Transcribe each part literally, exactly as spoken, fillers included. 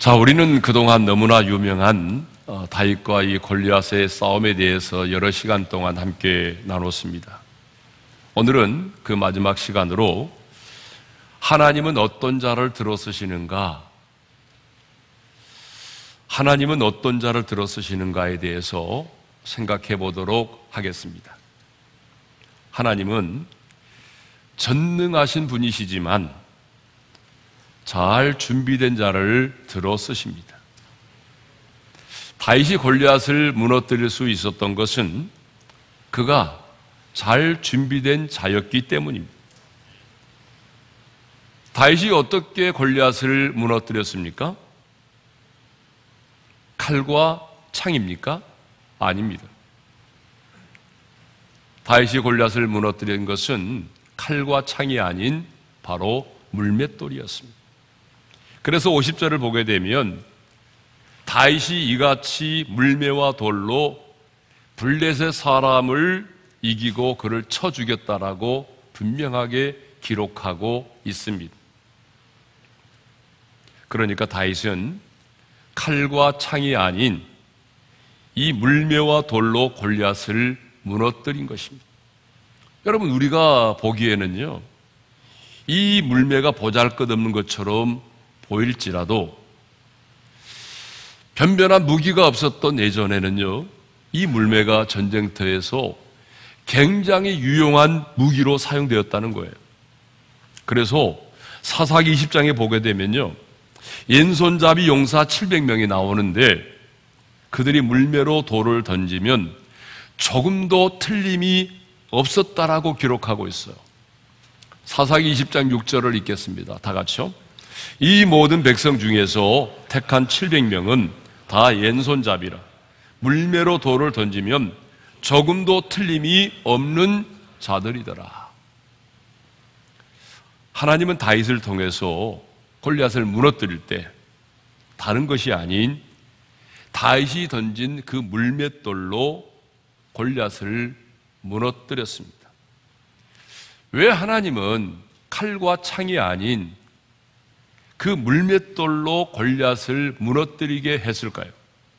자, 우리는 그동안 너무나 유명한 다윗과 이 골리앗의 싸움에 대해서 여러 시간 동안 함께 나눴습니다. 오늘은 그 마지막 시간으로 하나님은 어떤 자를 들어쓰시는가, 하나님은 어떤 자를 들어쓰시는가에 대해서 생각해 보도록 하겠습니다. 하나님은 전능하신 분이시지만 잘 준비된 자를 들어 쓰십니다. 다윗이 골리앗을 무너뜨릴 수 있었던 것은 그가 잘 준비된 자였기 때문입니다. 다윗이 어떻게 골리앗을 무너뜨렸습니까? 칼과 창입니까? 아닙니다. 다윗이 골리앗을 무너뜨린 것은 칼과 창이 아닌 바로 물맷돌이었습니다. 그래서 오십 절을 보게 되면 다윗이 이같이 물매와 돌로 블레셋 사람을 이기고 그를 쳐 죽였다라고 분명하게 기록하고 있습니다. 그러니까 다윗은 칼과 창이 아닌 이 물매와 돌로 골리앗을 무너뜨린 것입니다. 여러분, 우리가 보기에는요, 이 물매가 보잘것없는 것처럼 보일지라도 변변한 무기가 없었던 예전에는요, 이 물매가 전쟁터에서 굉장히 유용한 무기로 사용되었다는 거예요. 그래서 사사기 이십 장에 보게 되면요, 왼손잡이 용사 칠백 명이 나오는데 그들이 물매로 돌을 던지면 조금도 틀림이 없었다라고 기록하고 있어요. 사사기 이십 장 육 절을 읽겠습니다. 다 같이요. 이 모든 백성 중에서 택한 칠백 명은 다 왼손잡이라 물매로 돌을 던지면 조금도 틀림이 없는 자들이더라. 하나님은 다윗을 통해서 골리앗을 무너뜨릴 때 다른 것이 아닌 다윗이 던진 그 물맷돌로 골리앗을 무너뜨렸습니다. 왜 하나님은 칼과 창이 아닌 그 물맷돌로 골리앗을 무너뜨리게 했을까요?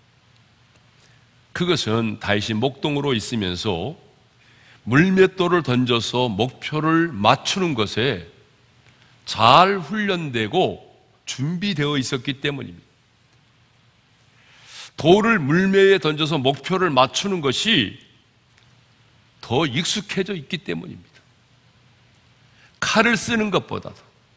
그것은 다윗이 목동으로 있으면서 물맷돌을 던져서 목표를 맞추는 것에 잘 훈련되고 준비되어 있었기 때문입니다. 돌을 물매에 던져서 목표를 맞추는 것이 더 익숙해져 있기 때문입니다. 칼을 쓰는 것보다도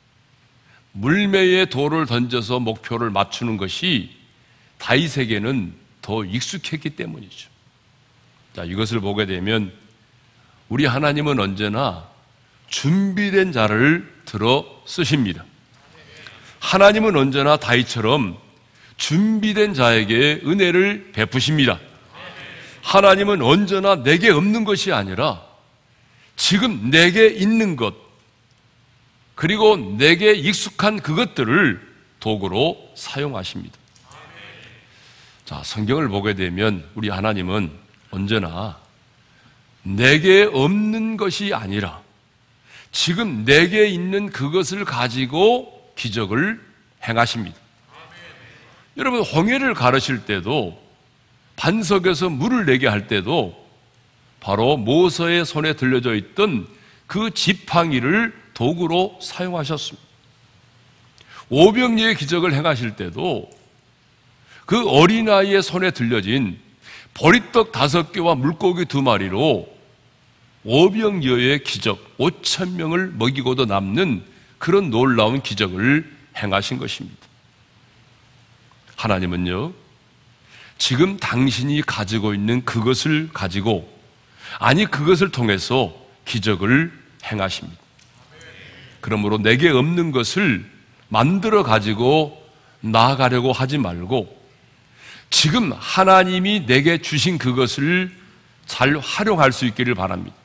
물매에 돌을 던져서 목표를 맞추는 것이 다윗에게는 더 익숙했기 때문이죠. 자, 이것을 보게 되면 우리 하나님은 언제나 준비된 자를 들어 쓰십니다. 하나님은 언제나 다윗처럼 준비된 자에게 은혜를 베푸십니다. 하나님은 언제나 내게 없는 것이 아니라 지금 내게 있는 것, 그리고 내게 익숙한 그것들을 도구로 사용하십니다. 자, 성경을 보게 되면 우리 하나님은 언제나 내게 없는 것이 아니라 지금 내게 있는 그것을 가지고 기적을 행하십니다. 여러분, 홍해를 가르실 때도 반석에서 물을 내게 할 때도 바로 모세의 손에 들려져 있던 그 지팡이를 도구로 사용하셨습니다. 오병이어의 기적을 행하실 때도 그 어린아이의 손에 들려진 보리떡 다섯 개와 물고기 두 마리로 오병이어의 기적, 오천 명을 먹이고도 남는 그런 놀라운 기적을 행하신 것입니다. 하나님은요, 지금 당신이 가지고 있는 그것을 가지고, 아니 그것을 통해서 기적을 행하십니다. 그러므로 내게 없는 것을 만들어 가지고 나아가려고 하지 말고 지금 하나님이 내게 주신 그것을 잘 활용할 수 있기를 바랍니다.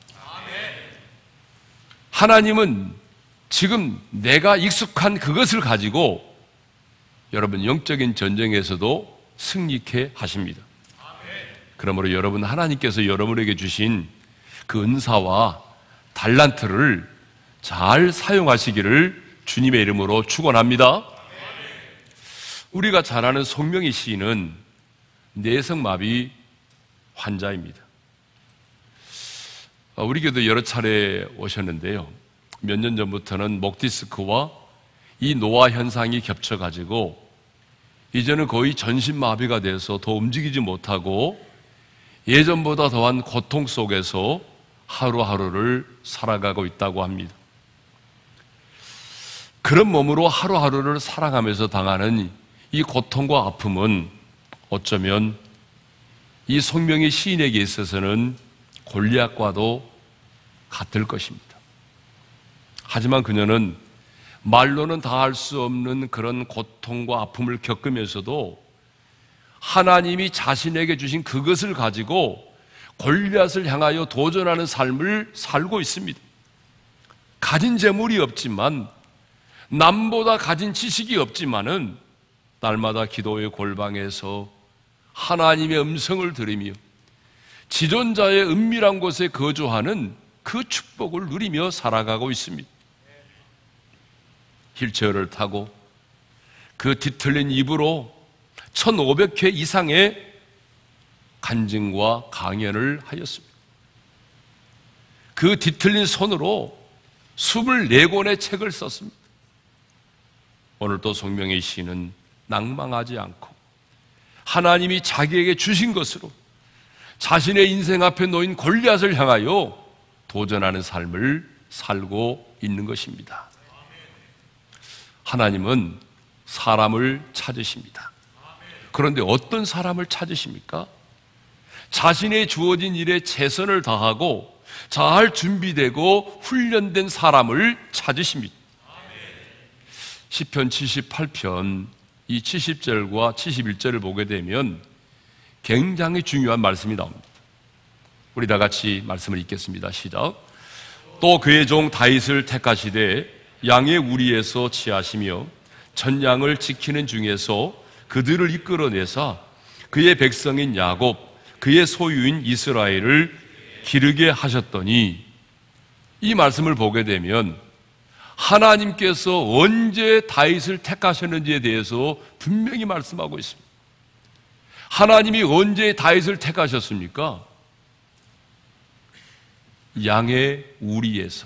하나님은 지금 내가 익숙한 그것을 가지고 여러분 영적인 전쟁에서도 승리케 하십니다. 그러므로 여러분, 하나님께서 여러분에게 주신 그 은사와 달란트를 잘 사용하시기를 주님의 이름으로 축원합니다. 우리가 잘 아는 송명희 시인은 내성마비 환자입니다. 우리 교도 여러 차례 오셨는데요. 몇 년 전부터는 목 디스크와 이 노화 현상이 겹쳐가지고 이제는 거의 전신마비가 돼서 더 움직이지 못하고 예전보다 더한 고통 속에서 하루하루를 살아가고 있다고 합니다. 그런 몸으로 하루하루를 살아가면서 당하는 이 고통과 아픔은 어쩌면 이 송명희 시인에게 있어서는 골리앗과도 같을 것입니다. 하지만 그녀는 말로는 다 할 수 없는 그런 고통과 아픔을 겪으면서도 하나님이 자신에게 주신 그것을 가지고 골리앗을 향하여 도전하는 삶을 살고 있습니다. 가진 재물이 없지만, 남보다 가진 지식이 없지만은 날마다 기도의 골방에서 하나님의 음성을 들으며 지존자의 은밀한 곳에 거주하는 그 축복을 누리며 살아가고 있습니다. 휠체어를 타고 그 뒤틀린 입으로 천오백 회 이상의 간증과 강연을 하였습니다. 그 뒤틀린 손으로 이십사 권의 책을 썼습니다. 오늘 또 송명희 씨는 낭망하지 않고 하나님이 자기에게 주신 것으로 자신의 인생 앞에 놓인 골리앗을 향하여 도전하는 삶을 살고 있는 것입니다. 하나님은 사람을 찾으십니다. 그런데 어떤 사람을 찾으십니까? 자신의 주어진 일에 최선을 다하고 잘 준비되고 훈련된 사람을 찾으십니다. 시편 칠십팔 편 이 칠십 절과 칠십일 절을 보게 되면 굉장히 중요한 말씀이 나옵니다. 우리 다 같이 말씀을 읽겠습니다. 시작. 또 그의 종 다윗을 택하시되 양의 우리에서 취하시며 전양을 지키는 중에서 그들을 이끌어내사 그의 백성인 야곱, 그의 소유인 이스라엘을 기르게 하셨더니, 이 말씀을 보게 되면 하나님께서 언제 다윗을 택하셨는지에 대해서 분명히 말씀하고 있습니다. 하나님이 언제 다윗을 택하셨습니까? 양의 우리에서,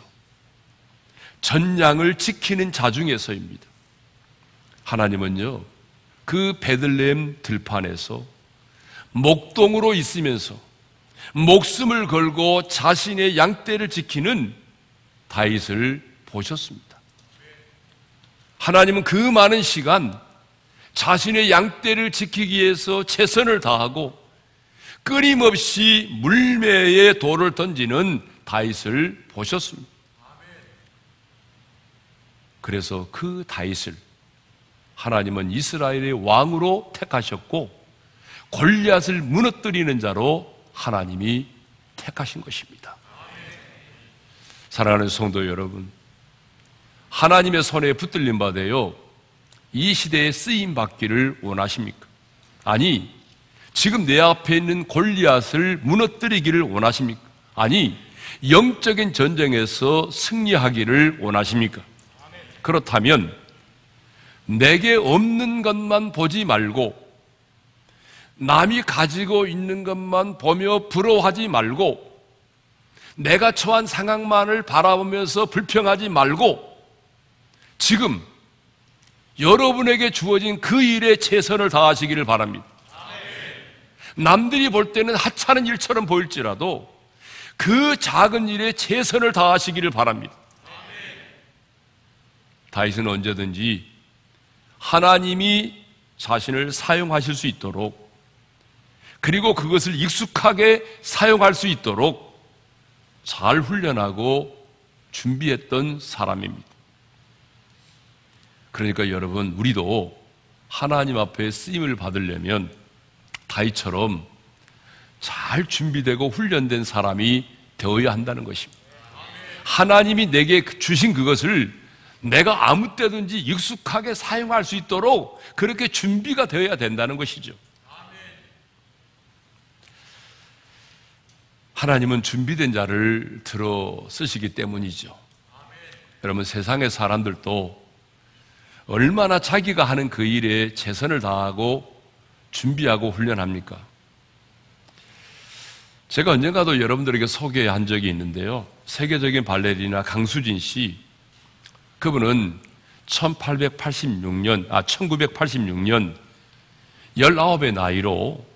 전양을 지키는 자 중에서입니다. 하나님은요, 그 베들레헴 들판에서 목동으로 있으면서 목숨을 걸고 자신의 양떼를 지키는 다윗을 보셨습니다. 하나님은 그 많은 시간 자신의 양떼를 지키기 위해서 최선을 다하고 끊임없이 물매에 돌을 던지는 다윗을 보셨습니다. 그래서 그 다윗을 하나님은 이스라엘의 왕으로 택하셨고 골리앗을 무너뜨리는 자로 하나님이 택하신 것입니다. 사랑하는 성도 여러분, 하나님의 손에 붙들림 받아요, 이 시대에 쓰임 받기를 원하십니까? 아니, 지금 내 앞에 있는 골리앗을 무너뜨리기를 원하십니까? 아니, 영적인 전쟁에서 승리하기를 원하십니까? 그렇다면 내게 없는 것만 보지 말고, 남이 가지고 있는 것만 보며 부러워하지 말고, 내가 처한 상황만을 바라보면서 불평하지 말고, 지금 여러분에게 주어진 그 일에 최선을 다하시기를 바랍니다. 남들이 볼 때는 하찮은 일처럼 보일지라도 그 작은 일에 최선을 다하시기를 바랍니다. 다윗은 언제든지 하나님이 자신을 사용하실 수 있도록, 그리고 그것을 익숙하게 사용할 수 있도록 잘 훈련하고 준비했던 사람입니다. 그러니까 여러분, 우리도 하나님 앞에 쓰임을 받으려면 다윗처럼 잘 준비되고 훈련된 사람이 되어야 한다는 것입니다. 하나님이 내게 주신 그것을 내가 아무 때든지 익숙하게 사용할 수 있도록 그렇게 준비가 되어야 된다는 것이죠. 하나님은 준비된 자를 들어 쓰시기 때문이죠. 여러분, 세상의 사람들도 얼마나 자기가 하는 그 일에 최선을 다하고 준비하고 훈련합니까? 제가 언젠가도 여러분들에게 소개한 적이 있는데요. 세계적인 발레리나 강수진 씨, 그분은 천팔백팔십육 년, 아, 천구백팔십육 년 열아홉의 나이로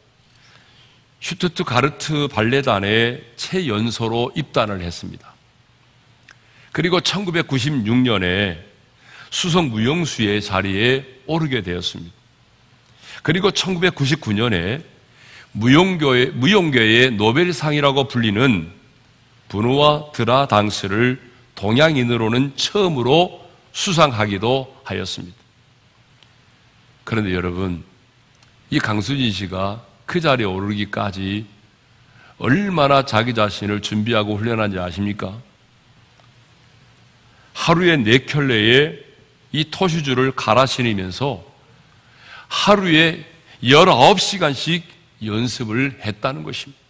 슈투트가르트 발레단의 최연소로 입단을 했습니다. 그리고 천구백구십육 년에 수석 무용수의 자리에 오르게 되었습니다. 그리고 천구백구십구 년에 무용교회, 무용계의 노벨상이라고 불리는 부누아 드라 당스를 동양인으로는 처음으로 수상하기도 하였습니다. 그런데 여러분, 이 강수진 씨가 그 자리에 오르기까지 얼마나 자기 자신을 준비하고 훈련한지 아십니까? 하루에 네 켤레의 이 토슈즈를 갈아 신으면서 하루에 열아홉 시간씩 연습을 했다는 것입니다.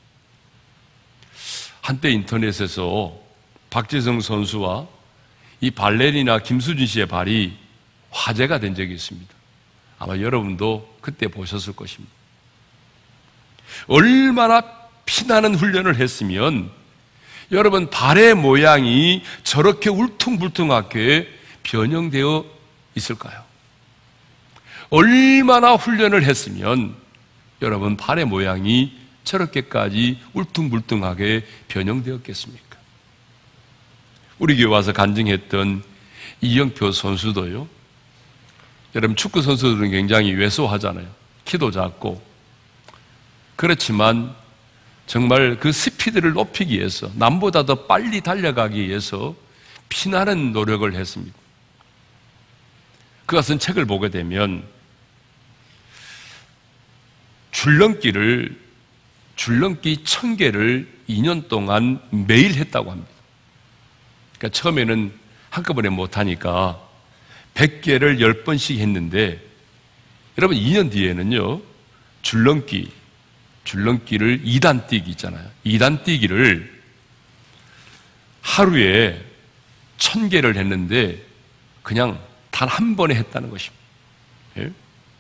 한때 인터넷에서 박지성 선수와 이 발레리나 김수진 씨의 발이 화제가 된 적이 있습니다. 아마 여러분도 그때 보셨을 것입니다. 얼마나 피나는 훈련을 했으면 여러분 발의 모양이 저렇게 울퉁불퉁하게 변형되어 있을까요? 얼마나 훈련을 했으면 여러분 발의 모양이 저렇게까지 울퉁불퉁하게 변형되었겠습니까? 우리 교회 와서 간증했던 이영표 선수도요, 여러분 축구 선수들은 굉장히 왜소하잖아요. 키도 작고. 그렇지만 정말 그 스피드를 높이기 위해서, 남보다 더 빨리 달려가기 위해서 피나는 노력을 했습니다. 그가 쓴 책을 보게 되면 줄넘기를, 줄넘기 천 개를 이 년 동안 매일 했다고 합니다. 그러니까 처음에는 한꺼번에 못하니까 백 개를 열 번씩 했는데, 여러분 이 년 뒤에는요, 줄넘기, 줄넘기를 이 단 뛰기 있잖아요. 이 단 뛰기를 하루에 천 개를 했는데 그냥 단 한 번에 했다는 것입니다. 예?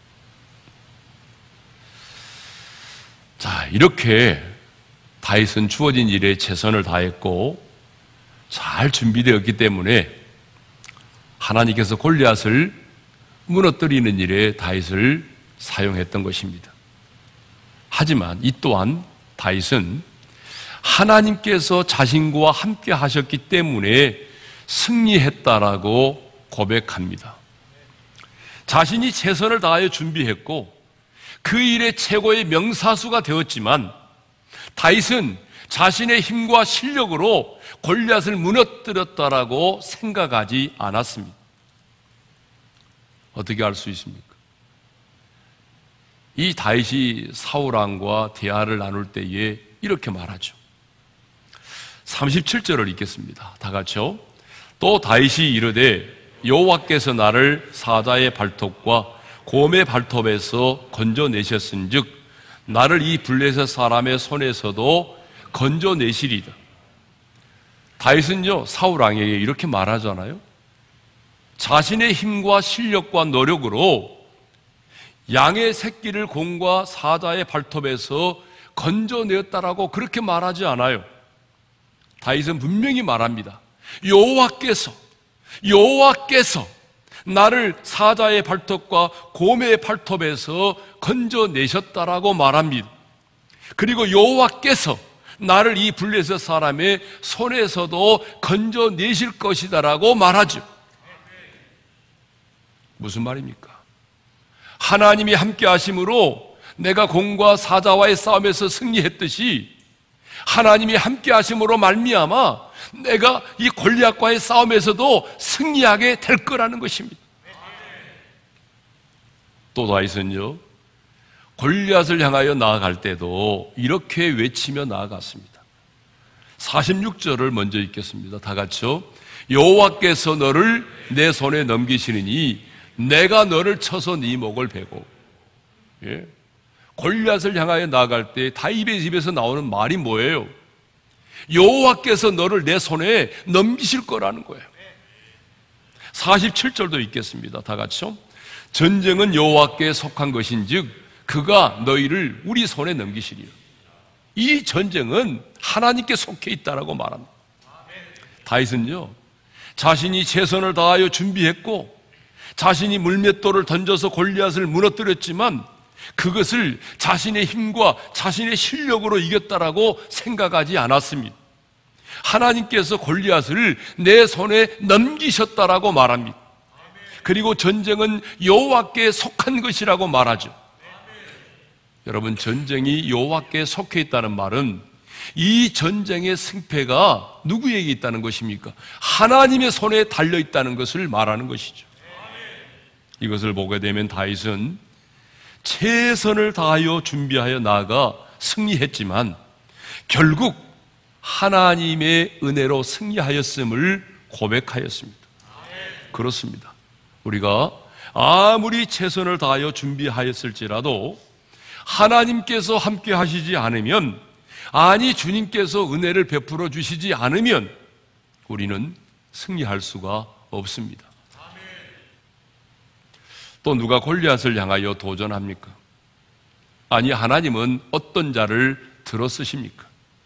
자, 이렇게 다윗은 주어진 일에 최선을 다했고 잘 준비되었기 때문에 하나님께서 골리앗을 무너뜨리는 일에 다윗을 사용했던 것입니다. 하지만 이 또한 다윗은 하나님께서 자신과 함께 하셨기 때문에 승리했다라고 고백합니다. 자신이 최선을 다하여 준비했고 그 일의 최고의 명사수가 되었지만 다윗은 자신의 힘과 실력으로 골리앗을 무너뜨렸다라고 생각하지 않았습니다. 어떻게 알 수 있습니까? 이 다윗이 사울왕과 대화를 나눌 때에 이렇게 말하죠. 삼십칠 절을 읽겠습니다. 다 같이요. 또 다윗이 이르되 여호와께서 나를 사자의 발톱과 곰의 발톱에서 건져내셨은즉 나를 이 블레셋 사람의 손에서도 건져내시리다. 다윗은요 사울왕에게 이렇게 말하잖아요. 자신의 힘과 실력과 노력으로 양의 새끼를 곰과 사자의 발톱에서 건져내었다라고 그렇게 말하지 않아요. 다윗은 분명히 말합니다. 여호와께서 여호와께서 나를 사자의 발톱과 곰의 발톱에서 건져내셨다라고 말합니다. 그리고 여호와께서 나를 이 블레셋 사람의 손에서도 건져내실 것이다라고 말하죠. 무슨 말입니까? 하나님이 함께 하심으로 내가 곰과 사자와의 싸움에서 승리했듯이 하나님이 함께 하심으로 말미암아 내가 이 골리앗과의 싸움에서도 승리하게 될 거라는 것입니다. 또 다윗은요 골리앗을 향하여 나아갈 때도 이렇게 외치며 나아갔습니다. 사십육 절을 먼저 읽겠습니다. 다 같이요. 여호와께서 너를 내 손에 넘기시리니 내가 너를 쳐서 네 목을 베고. 예? 골리앗을 향하여 나아갈 때 다윗의 입에서 나오는 말이 뭐예요? 여호와께서 너를 내 손에 넘기실 거라는 거예요. 사십칠 절도 있겠습니다. 다 같이요. 전쟁은 여호와께 속한 것인즉 그가 너희를 우리 손에 넘기시리라. 이 전쟁은 하나님께 속해 있다라고 말합니다. 다윗은요, 자신이 최선을 다하여 준비했고 자신이 물맷돌을 던져서 골리앗을 무너뜨렸지만 그것을 자신의 힘과 자신의 실력으로 이겼다라고 생각하지 않았습니다. 하나님께서 골리앗을 내 손에 넘기셨다라고 말합니다. 그리고 전쟁은 여호와께 속한 것이라고 말하죠. 여러분, 전쟁이 여호와께 속해 있다는 말은 이 전쟁의 승패가 누구에게 있다는 것입니까? 하나님의 손에 달려 있다는 것을 말하는 것이죠. 이것을 보게 되면 다윗은 최선을 다하여 준비하여 나아가 승리했지만 결국 하나님의 은혜로 승리하였음을 고백하였습니다. 그렇습니다. 우리가 아무리 최선을 다하여 준비하였을지라도 하나님께서 함께 하시지 않으면, 아니 주님께서 은혜를 베풀어 주시지 않으면 우리는 승리할 수가 없습니다. 또 누가 골리앗을 향하여 도전합니까? 아니, 하나님은 어떤 자를 들어 쓰십니까?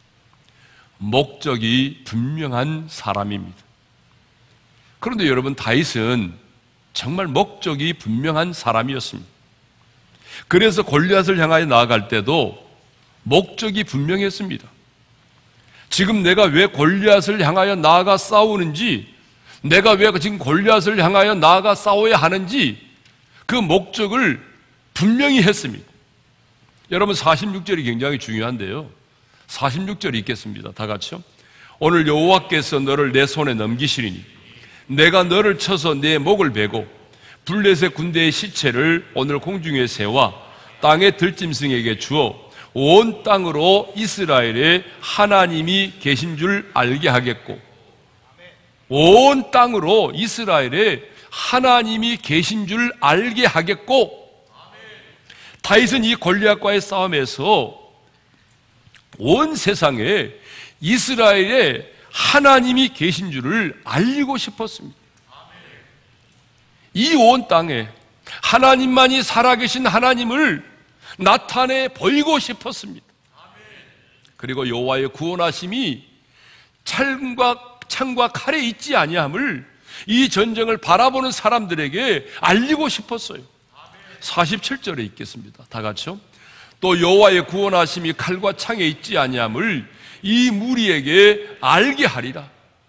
목적이 분명한 사람입니다. 그런데 여러분, 다윗은 정말 목적이 분명한 사람이었습니다. 그래서 골리앗을 향하여 나아갈 때도 목적이 분명했습니다. 지금 내가 왜 골리앗을 향하여 나아가 싸우는지, 내가 왜 지금 골리앗을 향하여 나아가 싸워야 하는지 그 목적을 분명히 했습니다. 여러분, 사십육 절이 굉장히 중요한데요, 사십육 절이 있겠습니다. 다 같이요. 오늘 여호와께서 너를 내 손에 넘기시리니 내가 너를 쳐서 내 목을 베고 블레셋 군대의 시체를 오늘 공중에 세워 땅의 들짐승에게 주어 온 땅으로 이스라엘의 하나님이 계신 줄 알게 하겠고, 온 땅으로 이스라엘의 하나님이 계신 줄 알게 하겠고. 다윗은 이 골리앗과의 싸움에서 온 세상에 이스라엘의 하나님이 계신 줄을 알리고 싶었습니다. 이 온 땅에 하나님만이 살아계신 하나님을 나타내 보이고 싶었습니다. 그리고 여호와의 구원하심이 창과, 창과 칼에 있지 아니함을 이 전쟁을 바라보는 사람들에게 알리고 싶었어요. 사십칠 절에 있겠습니다. 다 같이요. 또 여호와의 구원하심이 칼과 창에 있지 아니함을 이 무리에게 알게 하리라.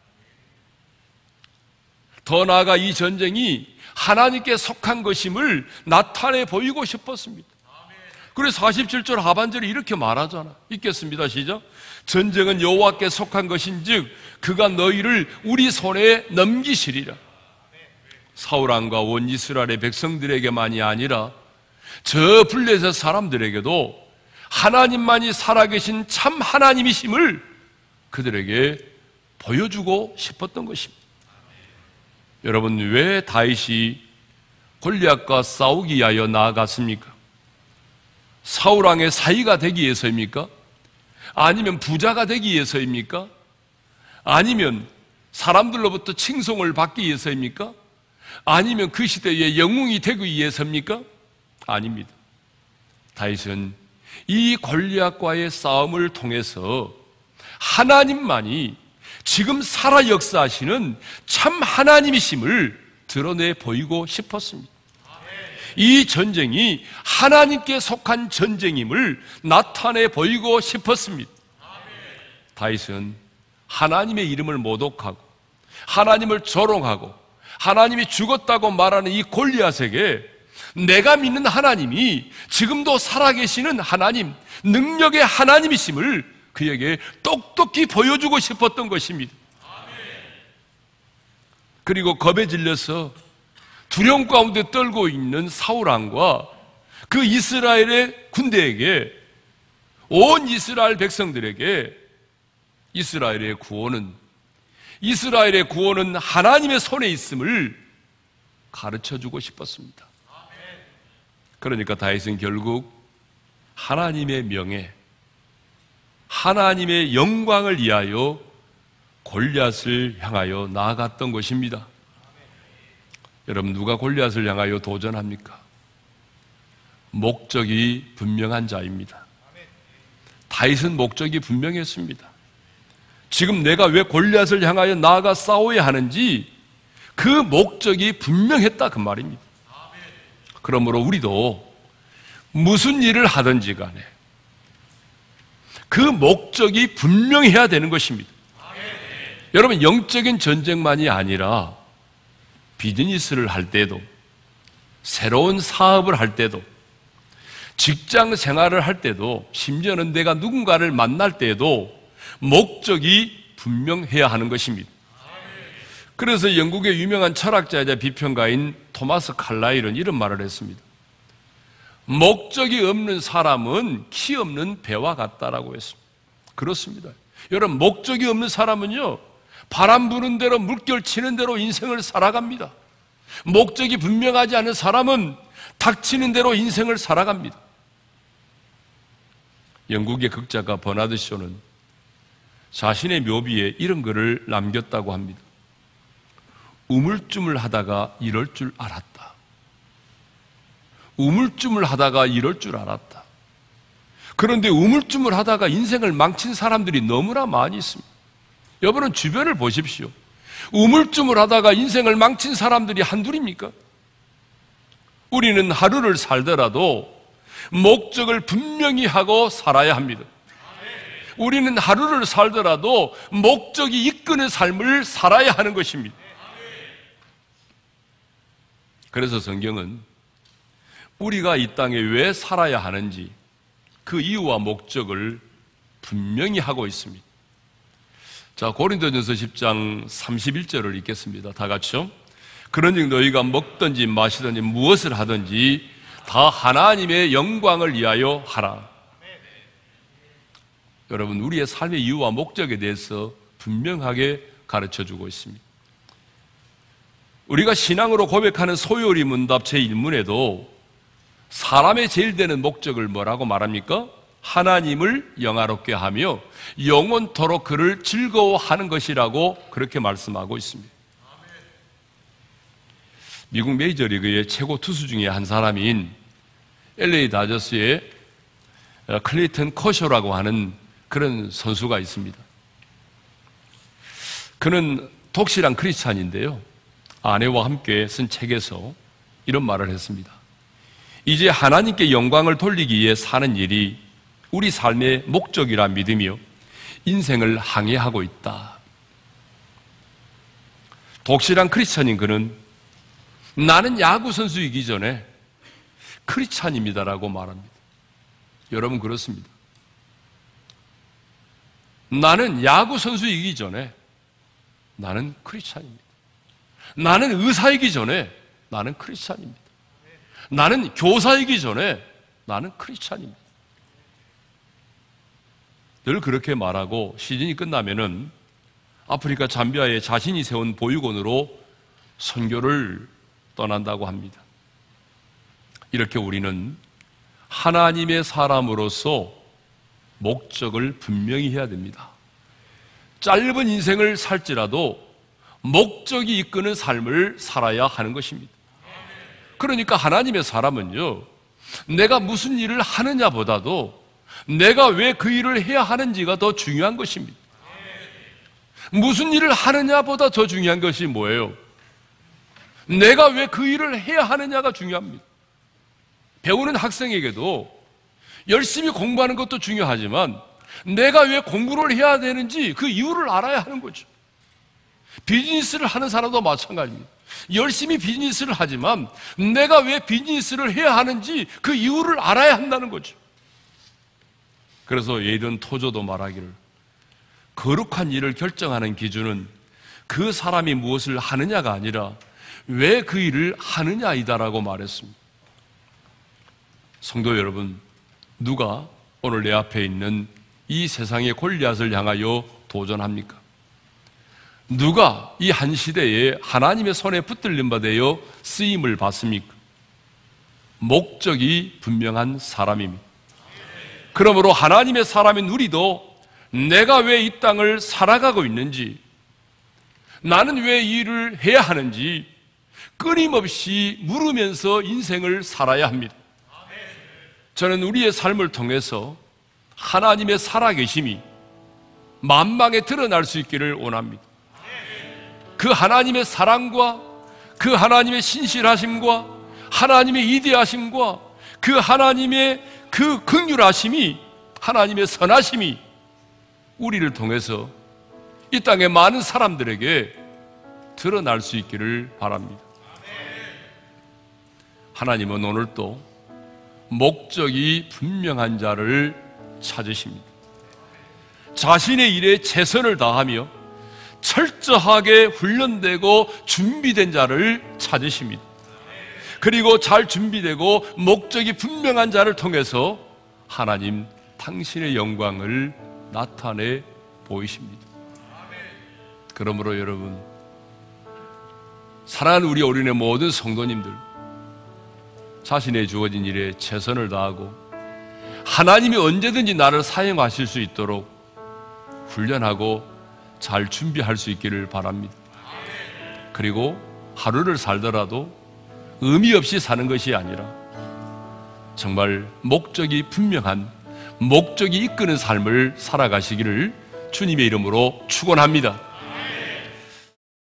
더 나아가 이 전쟁이 하나님께 속한 것임을 나타내 보이고 싶었습니다. 그래서 사십칠 절 하반절에 이렇게 말하잖아. 읽겠습니다. 시작. 전쟁은 여호와께 속한 것인즉 그가 너희를 우리 손에 넘기시리라. 사울 왕과 온 이스라엘의 백성들에게만이 아니라 저 블레셋 사람들에게도 하나님만이 살아계신 참 하나님이심을 그들에게 보여주고 싶었던 것입니다. 여러분, 왜 다윗이 골리앗과 싸우기 위하여 나아갔습니까? 사울 왕의 사위가 되기 위해서입니까? 아니면 부자가 되기 위해서입니까? 아니면 사람들로부터 칭송을 받기 위해서입니까? 아니면 그 시대의 영웅이 되기 위해서입니까? 아닙니다. 다윗은 이 골리앗과의 싸움을 통해서 하나님만이 지금 살아 역사하시는 참 하나님이심을 드러내 보이고 싶었습니다. 이 전쟁이 하나님께 속한 전쟁임을 나타내 보이고 싶었습니다. 다윗은 하나님의 이름을 모독하고 하나님을 조롱하고 하나님이 죽었다고 말하는 이 골리앗에게 내가 믿는 하나님이 지금도 살아계시는 하나님, 능력의 하나님이심을 그에게 똑똑히 보여주고 싶었던 것입니다. 그리고 겁에 질려서 두려움 가운데 떨고 있는 사울 왕과 그 이스라엘의 군대에게, 온 이스라엘 백성들에게 이스라엘의 구원은 이스라엘의 구원은 하나님의 손에 있음을 가르쳐주고 싶었습니다. 그러니까 다윗은 결국 하나님의 명예, 하나님의 영광을 위하여 골리앗을 향하여 나아갔던 것입니다. 여러분, 누가 골리앗을 향하여 도전합니까? 목적이 분명한 자입니다. 다윗은 목적이 분명했습니다. 지금 내가 왜 골리앗을 향하여 나아가 싸워야 하는지 그 목적이 분명했다 그 말입니다. 그러므로 우리도 무슨 일을 하든지 간에 그 목적이 분명해야 되는 것입니다. 여러분, 영적인 전쟁만이 아니라 비즈니스를 할 때도, 새로운 사업을 할 때도, 직장 생활을 할 때도, 심지어는 내가 누군가를 만날 때에도 목적이 분명해야 하는 것입니다. 그래서 영국의 유명한 철학자이자 비평가인 토마스 칼라일은 이런 말을 했습니다. 목적이 없는 사람은 키 없는 배와 같다라고 했습니다. 그렇습니다. 여러분, 목적이 없는 사람은요, 바람 부는 대로 물결 치는 대로 인생을 살아갑니다. 목적이 분명하지 않은 사람은 닥치는 대로 인생을 살아갑니다. 영국의 극작가 버나드 쇼는 자신의 묘비에 이런 글을 남겼다고 합니다. 우물쭈물 하다가 이럴 줄 알았다. 우물쭈물 하다가 이럴 줄 알았다. 그런데 우물쭈물 하다가 인생을 망친 사람들이 너무나 많이 있습니다. 여러분, 주변을 보십시오. 우물쭈물 하다가 인생을 망친 사람들이 한둘입니까? 우리는 하루를 살더라도 목적을 분명히 하고 살아야 합니다. 우리는 하루를 살더라도 목적이 이끄는 삶을 살아야 하는 것입니다. 그래서 성경은 우리가 이 땅에 왜 살아야 하는지 그 이유와 목적을 분명히 하고 있습니다. 자, 고린도전서 십 장 삼십일 절을 읽겠습니다. 다 같이요. 그런즉 너희가 먹든지 마시든지 무엇을 하든지 다 하나님의 영광을 위하여 하라. 여러분, 우리의 삶의 이유와 목적에 대해서 분명하게 가르쳐주고 있습니다. 우리가 신앙으로 고백하는 소요리 문답 제일 문에도 사람의 제일 되는 목적을 뭐라고 말합니까? 하나님을 영화롭게 하며 영원토록 그를 즐거워하는 것이라고 그렇게 말씀하고 있습니다. 미국 메이저리그의 최고 투수 중에 한 사람인 엘에이 다저스의 클레이턴 커쇼라고 하는 그런 선수가 있습니다. 그는 독실한 크리스찬인데요, 아내와 함께 쓴 책에서 이런 말을 했습니다. 이제 하나님께 영광을 돌리기 위해 사는 일이 우리 삶의 목적이라 믿으며 인생을 항해하고 있다. 독실한 크리스찬인 그는 나는 야구 선수이기 전에 크리스찬입니다라고 말합니다. 여러분, 그렇습니다. 나는 야구 선수이기 전에 나는 크리스찬입니다. 나는 의사이기 전에 나는 크리스찬입니다. 나는 교사이기 전에 나는 크리스찬입니다. 늘 그렇게 말하고 시즌이 끝나면은 아프리카 잠비아에 자신이 세운 보육원으로 선교를 떠난다고 합니다. 이렇게 우리는 하나님의 사람으로서 목적을 분명히 해야 됩니다. 짧은 인생을 살지라도 목적이 이끄는 삶을 살아야 하는 것입니다. 그러니까 하나님의 사람은요, 내가 무슨 일을 하느냐보다도 내가 왜 그 일을 해야 하는지가 더 중요한 것입니다. 무슨 일을 하느냐보다 더 중요한 것이 뭐예요? 내가 왜 그 일을 해야 하느냐가 중요합니다. 배우는 학생에게도 열심히 공부하는 것도 중요하지만 내가 왜 공부를 해야 되는지 그 이유를 알아야 하는 거죠. 비즈니스를 하는 사람도 마찬가지입니다. 열심히 비즈니스를 하지만 내가 왜 비즈니스를 해야 하는지 그 이유를 알아야 한다는 거죠. 그래서 예전 토조도 말하기를 거룩한 일을 결정하는 기준은 그 사람이 무엇을 하느냐가 아니라 왜 그 일을 하느냐이다라고 말했습니다. 성도 여러분, 누가 오늘 내 앞에 있는 이 세상의 골리앗을 향하여 도전합니까? 누가 이 한 시대에 하나님의 손에 붙들림 받아 쓰임을 받습니까? 목적이 분명한 사람입니다. 그러므로 하나님의 사람인 우리도 내가 왜 이 땅을 살아가고 있는지, 나는 왜 이 일을 해야 하는지 끊임없이 물으면서 인생을 살아야 합니다. 저는 우리의 삶을 통해서 하나님의 살아계심이 만방에 드러날 수 있기를 원합니다. 그 하나님의 사랑과 그 하나님의 신실하심과 하나님의 이대하심과 그 하나님의 그 긍휼하심이, 하나님의 선하심이 우리를 통해서 이 땅의 많은 사람들에게 드러날 수 있기를 바랍니다. 하나님은 오늘도 목적이 분명한 자를 찾으십니다. 자신의 일에 최선을 다하며 철저하게 훈련되고 준비된 자를 찾으십니다. 그리고 잘 준비되고 목적이 분명한 자를 통해서 하나님 당신의 영광을 나타내 보이십니다. 그러므로 여러분, 사랑하는 우리 어린애 모든 성도님들, 자신의 주어진 일에 최선을 다하고 하나님이 언제든지 나를 사용하실 수 있도록 훈련하고 잘 준비할 수 있기를 바랍니다. 그리고 하루를 살더라도 의미 없이 사는 것이 아니라 정말 목적이 분명한, 목적이 이끄는 삶을 살아가시기를 주님의 이름으로 축원합니다.